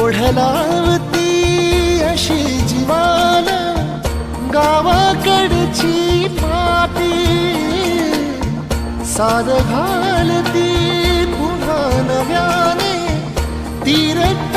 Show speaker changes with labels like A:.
A: ओढलावती अशी जीवान गावाकडची माती, साद घालती पुन्हा नव्याने तीर